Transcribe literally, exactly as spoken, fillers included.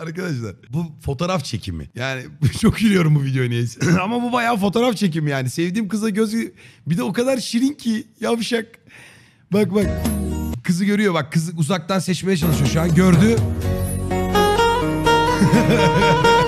Arkadaşlar bu fotoğraf çekimi. Yani çok gülüyorum bu videoya neyse. Ama bu bayağı fotoğraf çekimi yani. Sevdiğim kıza gözü bir de o kadar şirin ki yavşak. Bak bak. Kızı görüyor bak, kızı uzaktan seçmeye çalışıyor şu an. Gördü.